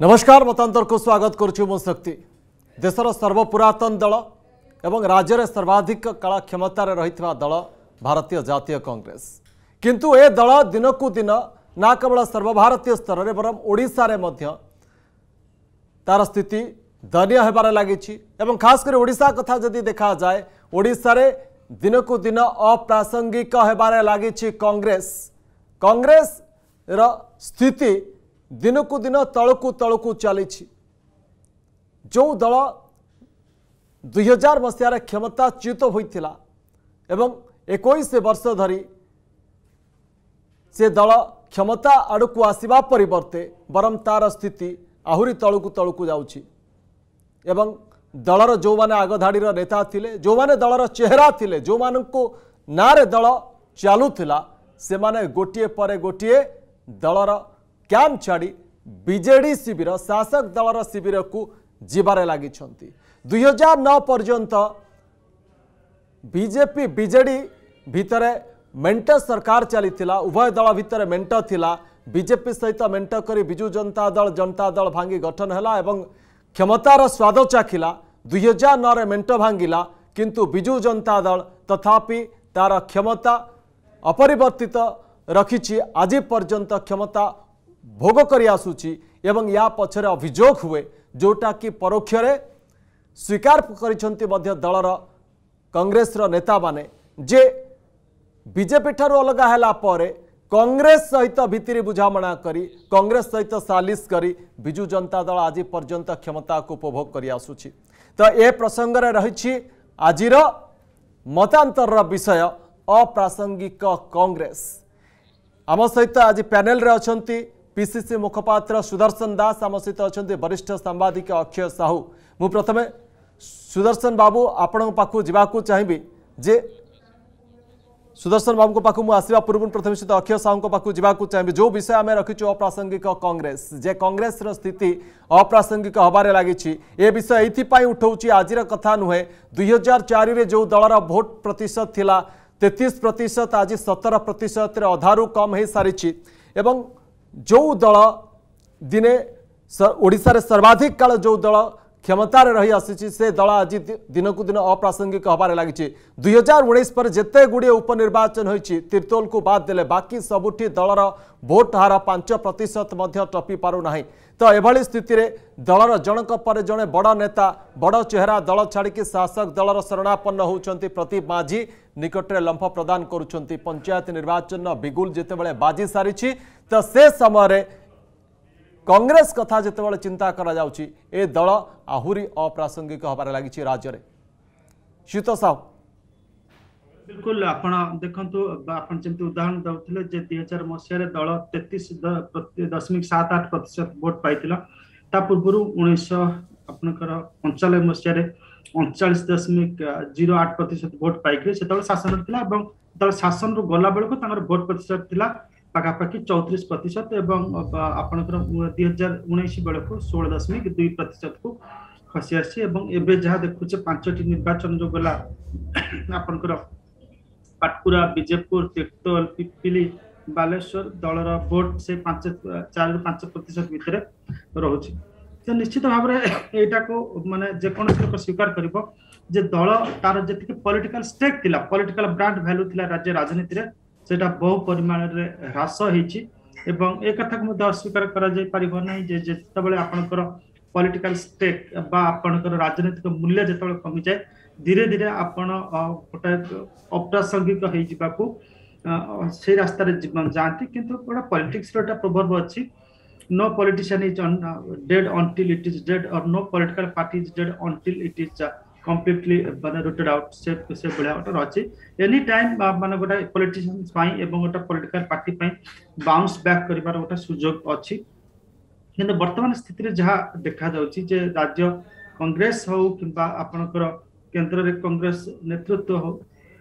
नमस्कार मतांतर को स्वागत करुछु मो शक्ति। देशर सर्वपुरातन दल एवं राज्य में सर्वाधिक काल क्षमतार रहितवा दल भारतीय जातीय कांग्रेस, किंतु ए दल दिनकू दिन ना केवल सर्वभारतीय स्तर में बरम ओडिशा रे मध्य तार स्थिति दयनीय होबार लगी। खास कर ओडिशा कथा जदि देखा जाए, ओडिशा रे दिनकू दिन अप्रासंगिक होबार लगी। कांग्रेस रा स्थिति दिनकू दिन तलकू तलकू चली। जो दल 2000 मसीह क्षमताच्युत होता एवं 21 वर्ष धरी से दल क्षमता आड़क आसवा परिवर्ते बरम तार स्थिति आहुरी तलकू तलकू जाउछि। एवं दलर जो माने आगधाड़ीर नेता थिले, जो माने दलर चेहरा थिले, जो माननको नारे दल चालुथिला, से माने गोटिए पर गोटिए दलर कैंप छाड़ी बीजेडी शिविर शासक दलर शिविर को जीवारे लगी। 2009 पर्यंत बीजेपी बीजेडी भितर मेंट सरकार चली, उभय दल भितर मेंट थिला। बीजेपी सहित मेंट करी बिजू जनता दल भांगी गठन हैला एवं क्षमतार स्वाद चाखिला। 2009 रे मेंट भांगिला, किंतु बिजू जनता दल तथापि तार क्षमता अपरिवर्तित रखिछि। आज पर्यंत क्षमता भोग करी आसुची एवं या पछरे अभियोग हुए, जोटा कि परोक्ष रे स्वीकार करिसंती मध्य दलर कांग्रेस रो नेता माने जे बीजेपी ठारू अलग हैला परे कांग्रेस सहित भितरी बुझामणा करी, कांग्रेस सहित सालिस करी बिजू जनता दल आज पर्यंत क्षमता को उपभोग करी आसुची। तो ए प्रसंग रे रहिछि आजिर मतांतर विषय अप्रासंगिक कांग्रेस। आम सहित आज पैनल रे अछंती पीसीसी मुखपात्र सुदर्शन दास, आम सहित अछंती वरिष्ठ सांबादिक अक्षय साहू। मु प्रथमे सुदर्शन बाबू आपण पाखु जिबाकू चाहिबी जे सुदर्शन बाबू को पाखु मु आसीबा पूर्व प्रथम सहित अक्षय साहू को पाखु जिबाकू चाहिबी। जो विषय आमे रखिछु अप्रासंगिक कांग्रेस, जे कांग्रेस रो स्थिति अप्रासंगिक हबारे लागिछि, ए विषय एथि पई उठौछि आजिर कथा नुहे। 2004 रे जो दलर भोट प्रतिशत थिला 33%, आज 17% रे अधारू कम हो सारी। एवं जो दल दिने ओडिशा रे सर्वाधिक काल जो दल क्षमतार रही आसी, से दल आज दिनकू दिन अप्रासंगिक हबारे लगी। 2019 पर जिते गुड़िए उपनिर्वाचन होइछि, तिर्तोल को बाद देले बाकी सबुठी दलर भोट हार 5% टपी पारु नाही। तो एभली स्थिति रे दलर जनक पर जड़े बड़ नेता बड़ चेहरा दल छाड़ी शासक दलर शरणापन्न होउछंती। प्रदीप माझी निकटरे लंफ प्रदान करुछंती। पंचायत निर्वाचन बिगुल जितेबेले बाजी सारी, तो से समय कांग्रेस कथा जितेबाला चिंता करा जाउची, ए दल आहुरी अप्रासंगिक हबारे लागिछि राज्य रे। शीत साहू बिल्कुल आपण देखंतु आपण जेंति उदाहरण दउथिले जे 2000 मसिया रे दल 33.78% वोट पाइतिला। ता पूर्वरु 1995 मसिया रे 39.08% वोट पाइके से दल शासन थिला एवं दल शासन रु गला बेलको तांगर वोट प्रतिशत थिला पाखापाखि 34% एवं आपणकर 2019 बेलको 16.2% को खसी आसी। एवं एबे जहा देखुचे 5टी निर्वाचन जो गला आपणकर पाटकुरा, बीजेपुर, तिर्तोल, पिपिली, बालेश्वर दलर वोट से 4-5% भितर रहुछि। तो निश्चित भाव में एटा को माने जे कोन लोक स्वीकार करिवो जे दल तार जेतिक पॉलिटिकल स्टेक थिला, पॉलिटिकल ब्रांड वैल्यू थिला राज्य राजनीति रे, सेटा बहु परिमाण रे ह्रास होइछि। एवं एक कथा को मध्य अस्वीकार करा जाय परिबो नै जे जेतेबेले आपनकर पॉलिटिकल स्टेक बा आपनकर राजनीतिक मूल्य जेतेबेले कमी जाय, धीरे धीरे आपण गोटे अप्रासंगिक हो जिबाकू से रास्ता रे जीवन जानती। किंतु गोटे पॉलिटिक्स रो प्रोवर्ब अछि, no politician is dead until it is dead or no political party is dead until it is completely rooted out। से बढिया गोटे अछि एनी टाइम माने गोटे पॉलिटिशियंस पई एवं गोटे पॉलिटिकल पार्टी पई बाउंस बैक करिवार गोटे सुजोग अछि। किंतु वर्तमान स्थिति रे जहा देखा जाउछि जे राज्य कांग्रेस हो किबा आपनकर केंद्र रे कांग्रेस नेतृत्व हो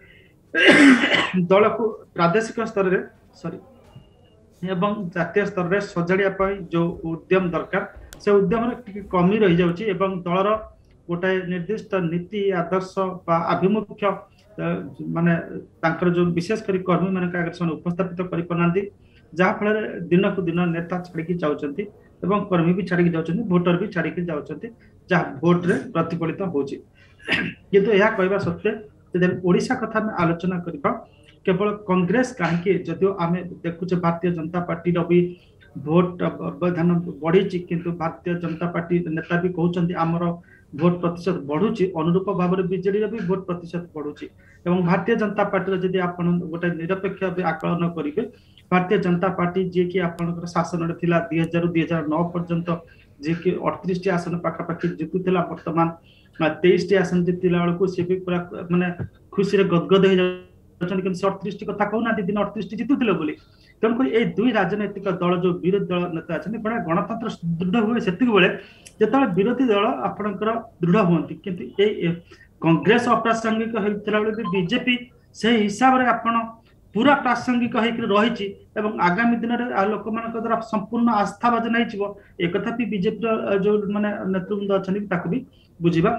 दल को प्रादेशिक स्तर रे एवं जातीय स्तर रे सजाड़िया जो उद्यम दरकार से उद्यम कमी रही जाउछि एवं दलर गोटे निर्दिष्ट नीति आदर्श बा आभिमुख्य माने तांकर जो विशेष करी कर्मी माने उपस्थापित करि पनांती जहाँ फल दिन को दिन नेता छाड़ी जाऊँच एवं कर्मी भी छाड़ी जाउछन्ती वोटर भी छाड़ी के जाउछन्ती जहाँ भोट रे प्रतिफलित होछि किंतु यह कहबा सत्य जदि ओडिशा कथा में आलोचना करबा केवल कांग्रेस कहीं जदिव आम देखुचे भारतीय जनता पार्टी भी भोट व्यवधान बढ़ी किंतु भारतीय जनता पार्टी नेता भी कहते आमर भोट प्रतिशत बढ़ुची अनुरूप भाव में बीजेडी भी भोट प्रतिशत बढ़ुची एवं भारतीय जनता पार्टी जदि आप गोटे निरपेक्ष आकलन करेंगे भारतीय जनता पार्टी जी कि आपंकर शासन 2000 ରୁ 2009 पर्यंत जी कि 38 आसन पाखापाखि जितुला वर्तमान 23 आसन जितला बेलू सी भी पूरा माने खुशी गदगद हो 38 कथा कहना दिन 38 जितुले बोली तेणुक ये दुई राजनैतिक दल जो विरोधी दल नेता अच्छे बड़ा गणतंत्र सुदृढ़ हुए से जो विरोधी दल आपणकर दृढ़ हमें किंतु ये कांग्रेस अप्रासंगिक होता बेले बीजेपी से हिसाब से आप पूरा प्रासंगिक रही आगामी दिन में लोक मान द्वारा संपूर्ण आस्था भाजन एक बीजेपी जो माने नेतृवृंद अच्छा भी बुझा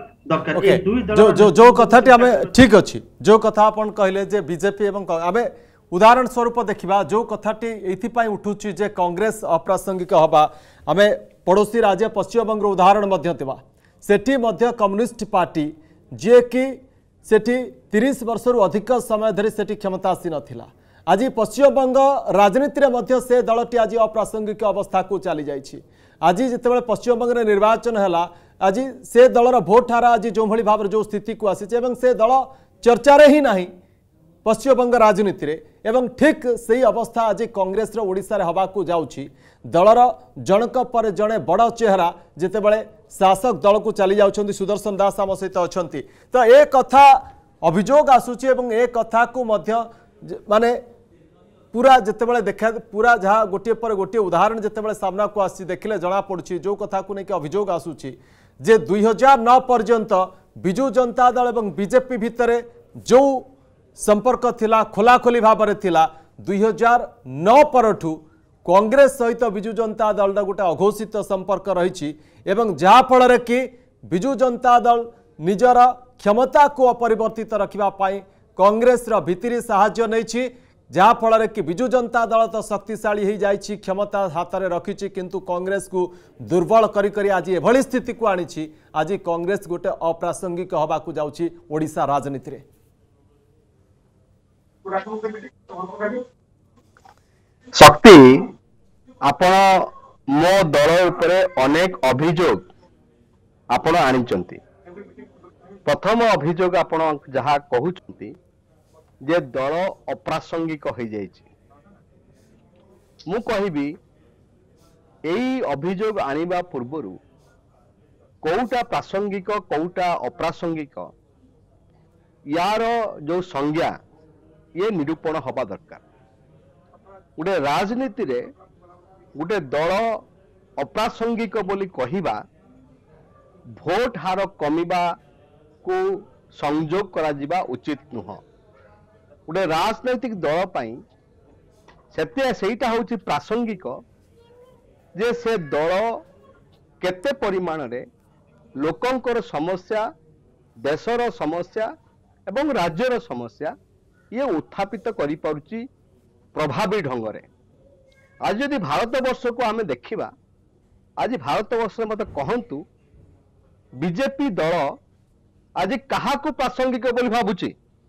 दरकार जो कथाटी आम ठीक अच्छी जो कथा आप कहले जे बीजेपी आम उदाहरण स्वरूप देखा जो कथाटी ये उठुची जे कांग्रेस अप्रासंगिक हवा आम पड़ोसी राज्य पश्चिमबंग उदाहरण सेठी कम्युनिस्ट पार्टी जे कि सेठी 30 वर्ष रु अधिक समय धरी सेठी क्षमतासीन नथिला आज पश्चिमबंग राजनीति में से दलटी आज अप्रासंगिक अवस्था को चली जाइए आज जिते पश्चिमबंग में निर्वाचन है आज से दलर भोट हार आज जो भाई भाव जो स्थिति को आसी से दल चर्चार ही ना पश्चिमबंग राजनीति रे एवं ठीक सही अवस्था आज कांग्रेस ओडिशा रे हवा को जाउछि दलर जनक पर जड़े बड़ चेहरा जितेबले शासक दल को चली जाउछन्ति सुदर्शन दास आम सहित अछन्ति तो ए कथा अभियोग आसुछि एवं ए कथा को मध्य माने पूरा जितेबले देखा पूरा जहाँ गोटे पर गोटे उदाहरण जितेबले सामना को आसी देखिले जना पड़ुछि जो कथा को लेकिन अभियोग आसुछि जे 2009 पर्यंत बिजु जनता दल एवं बीजेपी भितर जो संपर्क थिला खोलाखोली भाव में थिला 2009 परठू कांग्रेस सहित बिजु जनता दल गोटे अघोषित संपर्क रही जहाँ फल कि बिजु जनता दल निजर क्षमता को अपरिवर्तित रखापी कांग्रेस भितरी साहाय्य नहीं जहाँ फल कि बिजु जनता दल तो शक्तिशाली हो जाइए क्षमता हाथ में रखी किंतु कांग्रेस को दुर्बल करी आज एभली स्थिति को आनी आज कांग्रेस गोटे अप्रासंगिक हवा को जाउछि ओडिशा राजनीति रे। शक्ति आपण मो दल उपरे अनेक अभियोग आपण आनिचंती प्रथम अभियोग आपण जहा कहउचंती जे दल अप्रासंगिक हो जाइछि मु कहिबी एई अभियोग आनिबा पूर्वरु कोउटा प्रासंगिक कोउटा अप्रासंगिक यार जो संज्ञा ये निरूपण हवा दरकार गोटे राजनीति रे गोटे दल अप्रासंगिक बोली कहिबा भोट हार कमिबा को संयोग करा जिबा उचित नुह गोटे राजनैतिक दल पाई सेटा होची प्रासंगिक जे से दल केते परिमाण रे लोकंकर समस्या देशर समस्या एवं राज्यर समस्या ये उत्थापित करि पारुची प्रभावी ढंग रे आज यदि भारत वर्ष को आमे देखिबा आज भारत वर्ष मत कहंतु बीजेपी दल आज कहा को प्रासंगिक बोली भाबुची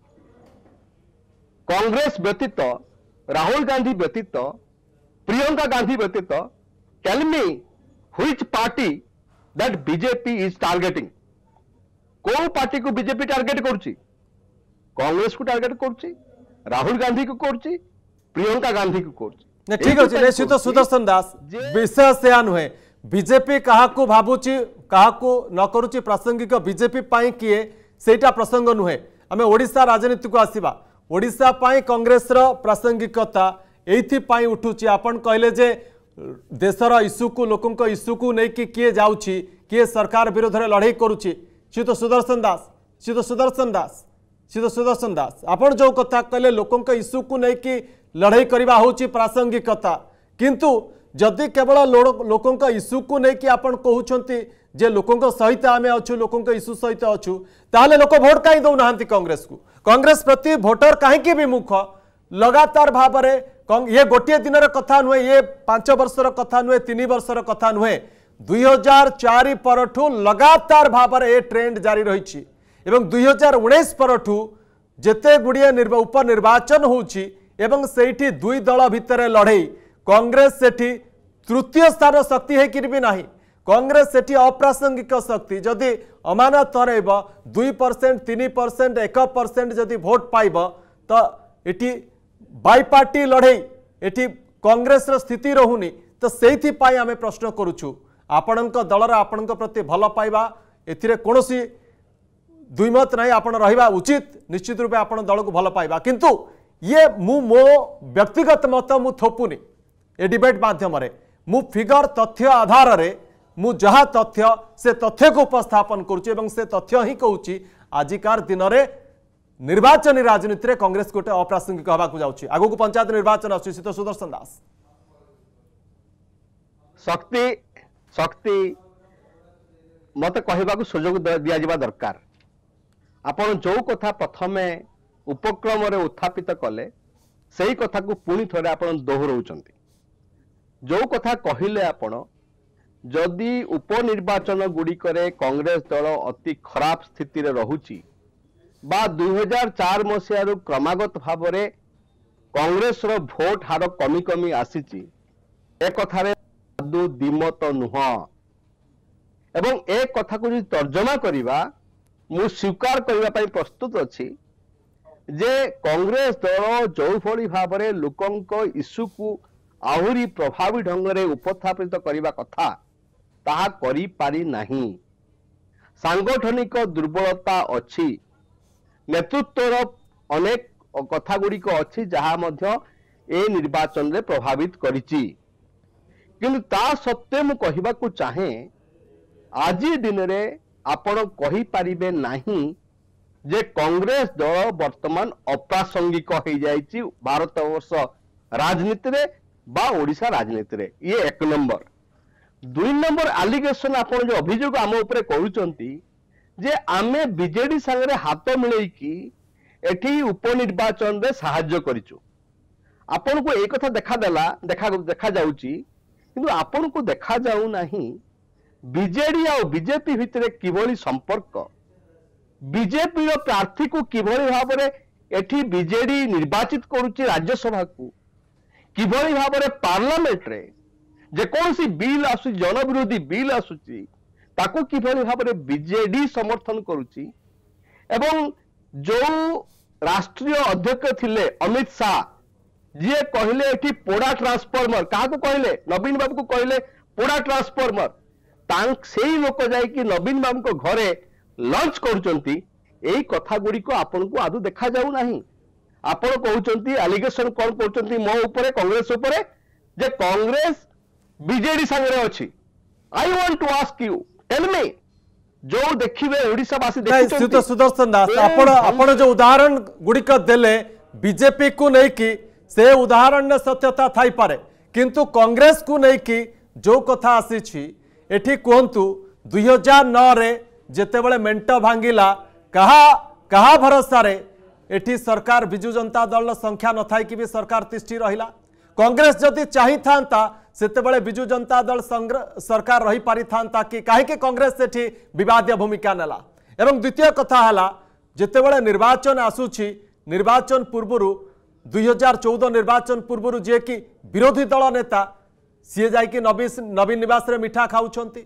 कांग्रेस व्यतीत राहुल गांधी व्यतीत प्रियंका गांधी व्यतीत tell me which party that BJP is targeting को पार्टी को बीजेपी टारगेट करुची कांग्रेस को टारगेट करुची राहुल गांधी को करुची प्रियंका गांधी को करुची ठीक अच्छे निश्चित सुदर्शन दास विषय से नुहे बीजेपी क्या भावुची क्या न करुची प्रासंगिक बीजेपी पाई किए सेटा प्रसंग नुहे आम ओडिशा राजनीति को आसीबा ओडिशा पाई कांग्रेस प्रासंगिकता एथि उठुची आपण कहले जे देशर इश्यू को लोकंक इश्यू को लेकिन किए जाउची किए सरकार विरोध में लड़ाई करुची श्रीत सुदर्शन दास आपण जो कथा कहले लोकंक इश्यू को लेकिन लड़ाई करवा होची प्रासंगिकता किंतु जदि केवल लोकंक इश्यू को लेकिन आपण कहउछंती जे लोकंक सहित आमे अच्छु लोकंक इश्यू सहित अच्छु ताले लोक भोट कहीं दौना कांग्रेस को कांग्रेस प्रति भोटर कहीं विमुख लगातार भाव में ये गोटे दिन कथा नुहे, ये 5 वर्षर कथा नुहे, 3 वर्षर कथा नुहे, 2004 परठू लगातार भाव में ये ट्रेंड जारी रही एवं 2019 परठू जेते गुड़िए उपनिर्वाचन होउछि एवं सेठी दुई दल भितर लड़ई कांग्रेस सेठी तृतीय स्थान शक्ति है कि भी नहीं, कांग्रेस सेठी अप्रासंगिक शक्ति जदि अमानत हरब 2%, 3%, 1% जदि भोट पाइब तो एटी बाईपार्टी लड़ई एटी कांग्रेस स्थिति रहुनी। तो से आम प्रश्न करुचु आपण दलर आपण प्रति भल पाइबा एथिरे कोनोसी दुईमत नहीं, आपण रहिबा उचित, निश्चित रूपे आपण दल को भल पाइबा। किंतु ये मो व्यक्तिगत मत मु थोपुनी ए डिबेट माध्यम मु फिगर तथ्य आधार रे मु जहा तथ्य से तथ्य को उपस्थापन करुच्ची एवं से तथ्य ही कहूँ आजिकार दिन में निर्वाचन राजनीति रे कांग्रेस गोटे अप्रासंगिक हवा को जाउची। आगो को पंचायत निर्वाचन आसुची तो सुदर्शन दास शक्ति शक्ति मत कहवा को सुजोग दिया जावा दरकार। आपण जो कथा प्रथमे उपक्रम रे उत्थापित कले सही कथा को पुणी थोड़े आपण दोहराउचंती। जो कथा कहिले आपण जदि उपनिर्वाचन गुड़िक कांग्रेस दल अति खराब स्थिति रे रहुची बा 2004 मसीह क्रमागत भाव में कांग्रेस रो भोट हार कमी कमी आसीची ए कथारे दिमत नुह एवं ए कथा को तर्जमा करिबा मु स्वीकार करबा पई प्रस्तुत अछि जे कांग्रेस दल जो भली भाव में लोकंक इश्यू को आहुरी प्रभावी ढंग रे उपस्थापित करबा कथा ताहा करि पारि नाही। सांगठनिक दुर्बलता अछि, नेतृत्वर अनेक कथा गुड़िक अच्छी जहाँ मध्य ए निर्वाचन रे प्रभावित करिछि। किंतु ता सत्वे मु कहिबा को चाहे आज दिन रे आपण कहि परिबे नाही जे कांग्रेस दल वर्तमान अप्रासंगिक हो जाइछि भारत वर्ष राजनीति रे बा ओडिशा राजनीति रे। ये 1 नंबर। 2 नंबर एलिगेशन आपण जो अभियोग आम ऊपर करूचंती जे आमे बीजेडी संगे हाथ मिलैकी एठी उपनिर्वाचन रे साहाय्य करिचु। आपण को एक कथा देखा जाउची किंतु आपण को देखा जाऊ नाही बीजेडी और बीजेपी भितरे किभली संपर्क, बीजेपी रो प्रार्थी को किभली भाव में एठी बीजेडी निर्वाचित करूची राज्यसभा को, किभली भाव में पार्लियामेंट रे जे कोनसी बिल आसु जन विरोधी बिल आसुची ताको किभली भाव में बीजेडी समर्थन करुची। एवं जो राष्ट्रीय अध्यक्ष थिले अमित शाह जी कहले एठी पोड़ा ट्रांसफॉर्मर क्या कहले नवीन बाबू को कहले पोड़ा ट्रांसफॉर्मर से लोक जाइए नवीन बाबू को घरे लंच करुचंती। एई कथा गुड़ी को आपन को आदु देखा जाऊ नाही। आपण कहउचंती एलिगेशन कौन करचंती मो ऊपर कांग्रेस ऊपर जे कांग्रेस बीजेडी संगे अछि। I want to ask you tell me जो देखिबे ओडिशावासी देखिचंती सुदर्शन दास आपण जो उदाहरण गुड़िक देले बीजेपी को नहीं कि से उदाहरण सत्यता थाई पारे किंतु कांग्रेस को नहीं कि जो कथा आसी एठी कहतु 2009 रे जेतेबेले मेंट भांगिला कहा भरोसा रे एठी सरकार बिजु जनता दल संख्या न थाई कि भी सरकार तिष्ठी रहिला। कांग्रेस जदि चाही थांता सेतेबेले बिजु जनता दल सरकार रही पारि थांता कि काहे के कांग्रेस सेठी विवादीय भूमिका नेला। एवं द्वितीय कथा हला जेतेबेले निर्वाचन आसुछि निर्वाचन पूर्वरु 2014 निर्वाचन पूर्वरु जे कि विरोधी दल नेता सी जाइए नवीन निवास रे मिठा खाऊंट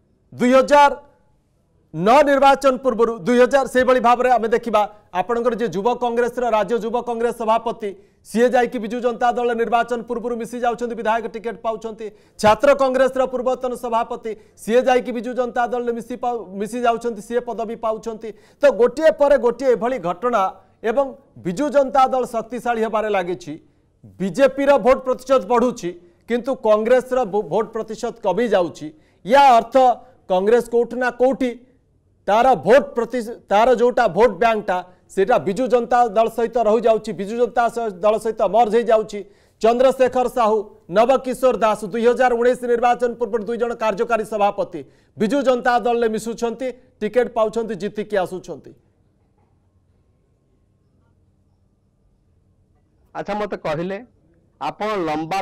2009 निर्वाचन पूर्व 2000 से भाव में आम देखा आपंकर जो युव कांग्रेस राज्य युव कांग्रेस सभापति सी जाइए बिजु जनता दल निर्वाचन पूर्व मिसी जाउछंती विधायक टिकेट पाउछंती। छात्र कांग्रेस पूर्वतन सभापति सी जाइए बिजु जनता दल मिसी जाउछंती सी पदवी पाउछंती। तो गोटे पर गोटे एभली घटना एवं बिजु जनता दल शक्तिशाली होबारे लागिछि। बीजेपी रो भोट प्रतिशत बढ़ुछि किंतु कांग्रेस रो भोट प्रतिशत कमी जाउछि। या अर्थ कांग्रेस कोठना कोठी तार जोटा भोट बैंकटा सेटा बिजु जनता दल सहित रही जाउछि, बिजु जनता दल सहित मर्ज हो जाउछि। चंद्रशेखर साहू नवकिशोर दास 2019 निर्वाचन पूर्व 2 जन कार्यकारी सभापति बिजु जनता दल ले मिसुछंती टिकेट पाउछंती जीतिकी आसुछंती। अच्छा मत कहले आपण लंबा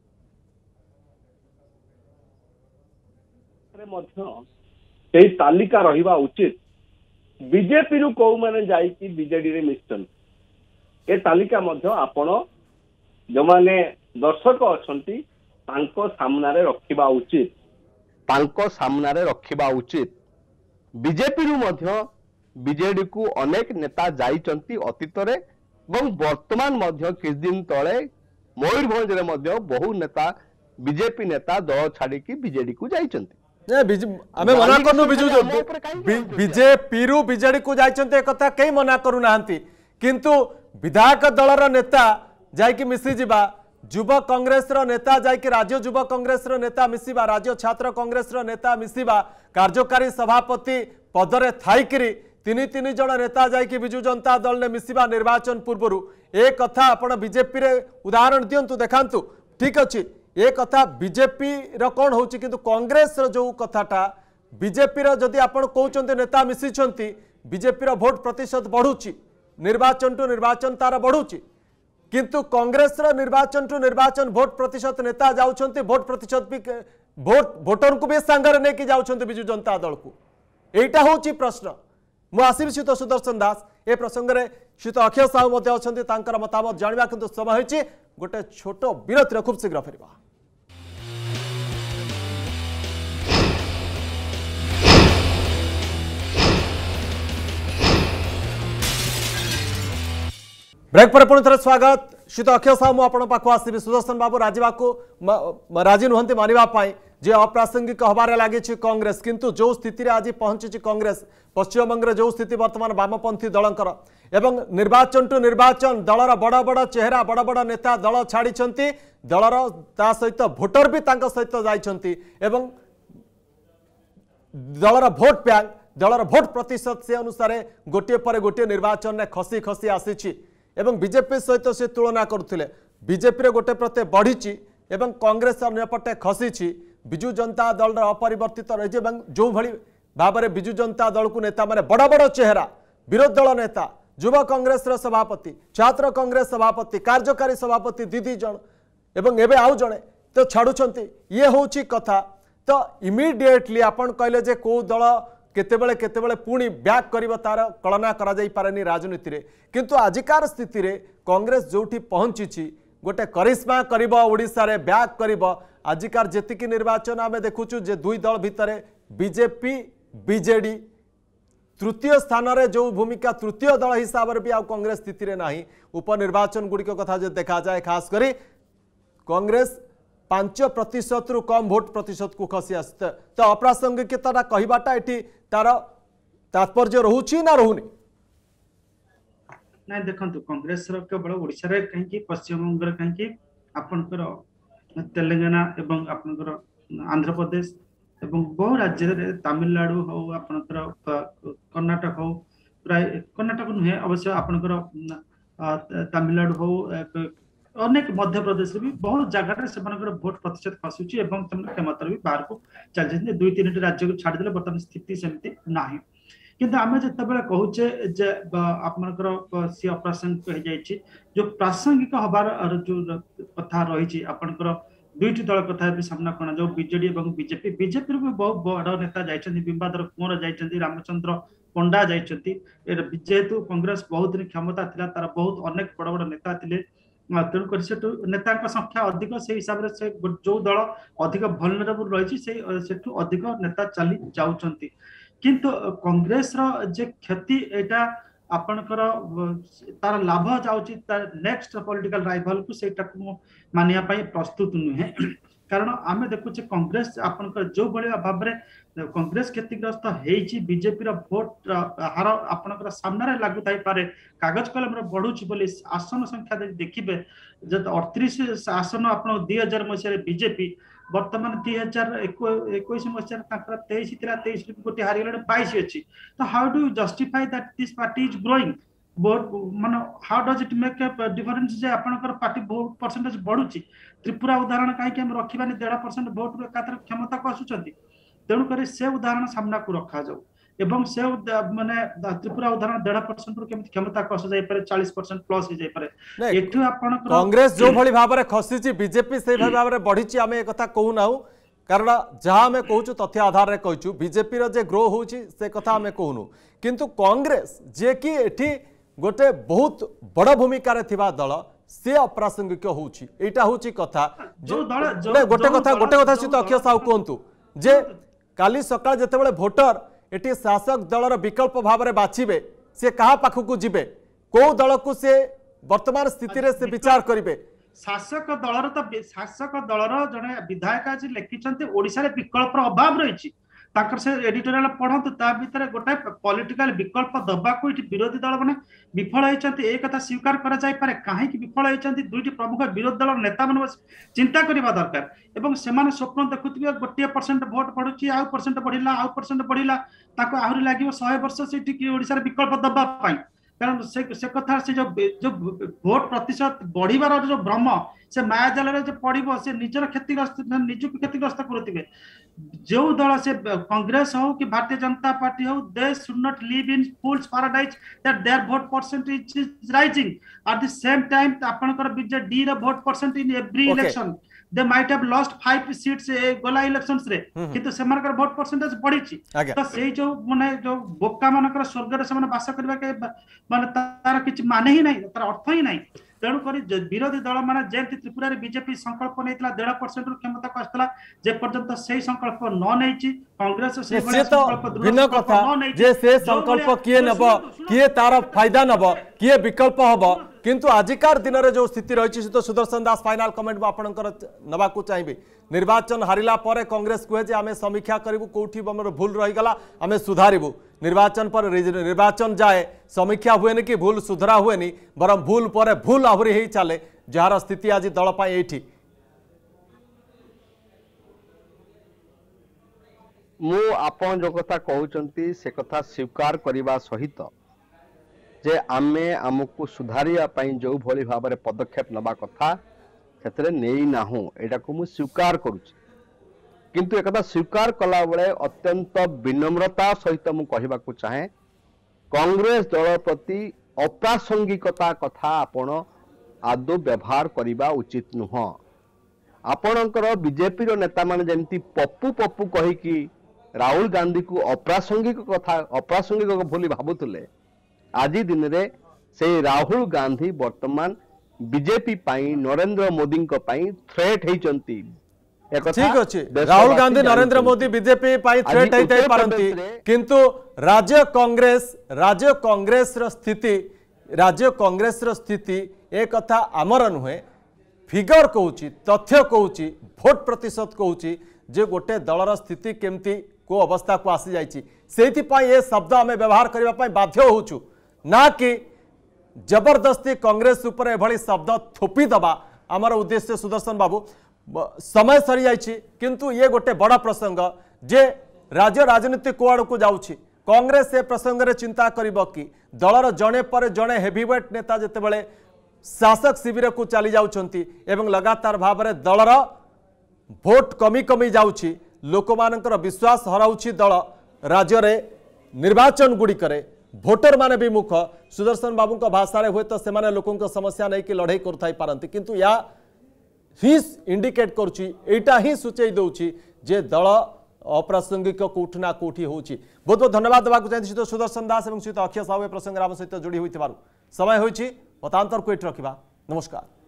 तालिका रहिबा उचित बीजेपी रु को माने जाई कि बीजेडी रे मिशन ए तालिका मध्य आपण जो माने दर्शक अछंती तांको सामने रखिबा उचित बीजेपी रु मध्य बीजेडी को अनेक नेता जाइचंती अतीत रे एवं वर्तमान मध्य किछ दिन तळे मयूरभंज रे मध्य बहु नेता बीजेपी नेता दल छाड़ी की बीजेडी को जाइचंती आमे मना करनु बीजेपी रु बीजेडी को जाइचंती ए कथा कई मना करू नाहंती किंतु विधायक दलर नेता जाइकी मिसी जिबा युव कांग्रेस रो नेता जाइकी राज्य युव कांग्रेस रो नेता मिसिबा राज्य छात्र कांग्रेस रो नेता मिसिबा कार्यकारी सभापति पदरे थाइकिरी तीन तीन जन नेता जाइकी बिजु जनता दल ने मिसिबा निर्वाचन पूर्व ए कथा आपण बीजेपी रे उदाहरण दियंतु देखांतु ठीक अछि ए कथा बीजेपी रो कोन होछि किंतु कांग्रेस रो जो कथाटा बीजेपी रो जदि आपण कहउचंते नेता मिसिछंती बीजेपी रो वोट प्रतिशत बढ़ुछि निर्वाचन टू निर्वाचन तार बढ़ुछि किंतु कांग्रेस रो निर्वाचन टू निर्वाचन वोट प्रतिशत नेता जाउछंती वोट प्रतिशत भी वोटर को भी संगर ने कि जाउछंती बिजु जनता दल को एटा होछि प्रश्न मु आसिबि शीत सुदर्शन दास ए प्रसंग रे शीत अक्षय साहू मते अछंती तांकर मतामत जानिबा किंतु समय होछि गोटे छोट विरति रे खूब शीघ्र फेरबा ब्रेक पर पुणी थे स्वागत शीत अक्षय साहू आपण पाख आसबि सुदर्शन बाबू राजी नुहंती मानिबा जे अप्रासंगिक हबारे लगी कांग्रेस किंतु जो स्थिति रे आज पहुंची कांग्रेस पश्चिमबंग जो स्थिति वर्तमान वामपंथी दलंकर एवं निर्वाचन टू निर्वाचन दलर बड़ बड़ चेहरा बड़ बड़ नेता दल छाड़ी दलर ता सहित भोटर भी तांको सहित जाइछंती एवं दलर भोट बैंक दलर भोट प्रतिशत से अनुसार गोटे पर गोटे निर्वाचन में खसी खसी आसी एवं बीजेपी सहित से तुलना करुले बीजेपी रे गोटे प्रति बढ़ी एवं कांग्रेस अन्यपटे खसी बिजु जनता दल अपरिवर्तित रही जो भली भाव में बिजु जनता दल को नेता माने बड़ बड़ चेहरा विरोधी दल नेता युवा कांग्रेस सभापति छात्र कांग्रेस सभापति कार्यकारी सभापति दीदी जन एवं एबे आउ जणे तो छाड़ुछंती ये होची कथा तो इमिडिएटली आपण कहले जे को दल केतेबेले पुणी बैक करिवो तार कलना करा जाई पारेनी राजनीति रे किंतु आजिकार स्थिति रे कांग्रेस जोठी पहुंची गोटे करिश्मा करिवो ओडिसा रे बैक करिवो आजिकार जेतिकी निर्वाचन आमे देखुछु जे दुई दल भितरे बीजेपी बीजेडी तृतीय स्थान रे जो भूमिका तृतीय दल हिसाब रे भी आ कांग्रेस स्थिति रे नाही उपनिर्वाचन गुड़िक कथा जो देखा जाए खास करी कांग्रेस 5% रु कम भोट प्रतिशत को खसी आस तो अप्रासंगिकता कहबाटा एठी तार तात्पर्य रहउछि ना रहउनी ना देखंतु कांग्रेस रो केवल ओडिसा रे कहीं पश्चिम बंग रे कहीं आपनकर तेलंगाना एवं आपनकर आंध्र प्रदेश एवं बहु राज्य रे तमिलनाडु हो आपनकर कर्नाटक हो प्राय कर्नाटक नुहे अवश्य आपनकर तमिलनाडु हो अनेक मध्य प्रदेश भी बहुत जगह से भोट प्रतिशत खसुची एवं क्षमता भी बाहर को चलते दुई तीन राज्य को छाड़दे बर्तमान स्थिति सेमती ना किंतु आम जिते कहूचे जे आपनकर सी अप्रासंगिक हो जाए जो प्रासंगिक हबार जो कथा रही आपनकर दुईटी दल कथा भी सामना करना जो बीजेडी और बीजेपी बीजेपी भी बहुत बड़ नेता जाइछन्ती बिंबाधर कुंवर जाइछन्ती रामचंद्र पंडा जाइछन्ती जेहेतु कांग्रेस बहुत दिन क्षमता थिला तार बहुत अनेक बड़ बड़ नेता थिले तेणुक नेता संख्या अधिक से हिसाब से जो दल अधिक भलनरेबल रही अधिक नेता चली जाउछन्ती किंतु कांग्रेस रो जे क्षति एटा आपनकर तार लाभ जाउची तार नेक्स्ट पॉलिटिकल राइवल को सेटा को मानिया पई प्रस्तुत नुहे कारण आमे देखुचे कांग्रेस आपनकर जो बळे भाव रे कांग्रेस क्षतिग्रस्त हेची बीजेपी रो वोट हार आपनकर सामने रे लागु थाई पारे कागज कलम रे बढ़ुची बोली आसन संख्या देखिबे जत 38 आसन आपन 2000 मसिया रे बीजेपी वर्तमान 2021 मसिया ताकर 23 थिला 23 कोटी हारि गले 22 अछि तो how do you justify that this party is growing board माने how does it make a difference जे आपनकर पार्टी वोट परसेंटेज बढ़ुची त्रिपुरा उदाहरण काहे कि हम रखिबानी 1.5% वोट एकातर क्षमता को आसुचंती तेणु करे से उदाहरण सामना को रखा जाऊ एवं से माने त्रिपुरा उदाहरण 1.5% रु केमि क्षमता कस जाय पारे 40% प्लस हो जाय पारे एठु आपण कांग्रेस जो भली भाव में खसी बीजेपी से भाव में बढ़ी आम एक कहू ना कारण जहाँ आम कहूँ तथ्य आधार में कहूँ बीजेपी जे ग्रो हो कथा आम कहूनु किंतु कांग्रेस जे कि एठी गोटे बहुत बड़ भूमिकार थिबा दल से अप्रासंगिक होटा हूँ कथा गोटे कथा सीत अक्षय साहू कहतु जे काली सकाळ जेतेबेले भोटर एटी शासक दलर विकल्प भाव में बाछिबे से कहा पाखकू जिबे को दल को से वर्तमान स्थिति रे से विचार करिवे शासक दलर जने विधायक आज लिखिछन्ते ओडिसा रे विकल्प अभाव रहिछि ताकर से एडिटोरियल पढ़ंतु ता भीतर गोटे पॉलिटिकल विकल्प दबा को इठी विरोधी दल माने विफल होइछन्ते ए कथा स्वीकार करा जाय पारे काहे कि विफल होइछन्ते दुईटी प्रमुख विरोधी दल नेता माने चिंता करबा दरकार एवं सेमाने स्वप्न देखुथिबे 1% वोट पडुछि आउ परसेंट बढ़िला ताको आहुरी लागिवो 100 वर्ष सेठी कि ओडिसा रे विकल्प दबा पाई कारण से कथा से जो वोट प्रतिशत बढ़िबार जो भ्रम से मायाजाल रे जो पड़िबो से निजर क्षतिग्रस्त निजक क्षतिग्रस्त करथिबे जो दल से कांग्रेस हो कि भारतीय जनता पार्टी हो they should not live in fool's paradise that their vote percentage is rising at the same time आपनकर बीजेडी रे vote percent in every election they might have lost 5 seats गोला इलेक्शंस रे किंतु सेमानकर वोट परसेंटेज बढ़िछि तो सेई जो माने जो बोका मानकर स्वर्ग रे सेमाने वास करबा के माने तार किछ माने ही नहीं तार अर्थ ही नहीं तेणु करी विरोधी दल माने जेंति त्रिपुरा रे बीजेपी संकल्प नेतला 1.5% रु क्षमता को आस्तला जे पर्यंत सेई संकल्प न नेछि कांग्रेस से बडा संकल्प भिन्न कथा जे से संकल्प किए नब किए तार फायदा नब किए विकल्प हबो किंतु आजिकार दिन में जो स्थिति रही तो सुदर्शन दास फाइनाल कमेंट आपंकर नवाक चाहिए निर्वाचन हारिला पर कांग्रेस कहे जे आमे समीक्षा करूँ कौटी आमर भूल रहीगला आमे सुधारू निर्वाचन पर निर्वाचन जाए समीक्षा हुए कि भूल सुधरा हुए बर भूल पर भूल आहरी ही चले जार स्थिति आज दल ये मु आपन जो कथा कहउचंती से कथा स्वीकार करने सहित जे आमे आमको सुधारिया पई जो भली भाव में पदक्षेप नबा कथा सेतरे नेई नाहु एटा को मु स्वीकार करूची किंतु एक कथा स्वीकार कला बेले अत्यंत विनम्रता सहित मु कहबा को चाहे कांग्रेस दल प्रति अप्रासंगिकता कथा आपण आदो व्यवहार करिबा उचित नुह आपणकर बीजेपी रो नेता माने जेंती पप्पू पप्पू कहि कि राहुल गांधी को अप्रासंगिक कथा अप्रासंगिक भली भाबुतले आज दिन रे से राहुल गांधी वर्तमान बीजेपी पाई नरेंद्र मोदी को पाई थ्रेट हेचंती ठीक अच्छे राहुल गांधी नरेंद्र मोदी बीजेपी पाई थ्रेट हेतै पारंती किंतु राज्य कांग्रेस रो स्थिति एक कथा आमर नुहे फिगर कहूची तथ्य कहूची भोट प्रतिशत कहूची जे गोटे दलर स्थिति केमती को अवस्था को आसी जाइछि सेति पाई ए शब्द आमे व्यवहार करबा पाई बाध्य होउछु ना कि जबरदस्ती कांग्रेस ऊपर एभली शब्द थोपी दबा आमर उद्देश्य सुदर्शन बाबू समय सरी जाइछि किंतु ये गोटे बड़ा प्रसंग जे राज्य राजनीति कोआड़ को जाउछि कांग्रेस ए प्रसंग रे चिंता करिबो कि दलर जणे पर जणे हेवीवेट नेता जेतेबेले शासक शिविर को चली जाउछंती एवं लगातार भाव में दलर भोट कमी कमी जाउछि लोकमानकर विश्वास हराउछि दल राज्य रे निर्वाचन गुड़िकरे भोटर माने भी मुख सुदर्शन बाबू का भाषा हुए तो से लोकों समस्या नहीं कि लड़ाई करते किंतु या ही इंडिकेट करुटा ही सूचई दौची जे दल अप्रासंगिक कौटि ना कौटि होची। बहुत बहुत धन्यवाद देवाक चाहिए तो सुदर्शन दास और सहित अक्षय साहू प्रसंग आम सहित जोड़ी होइथिबारु समय होइछि मतांतर को एट रखिबा। नमस्कार।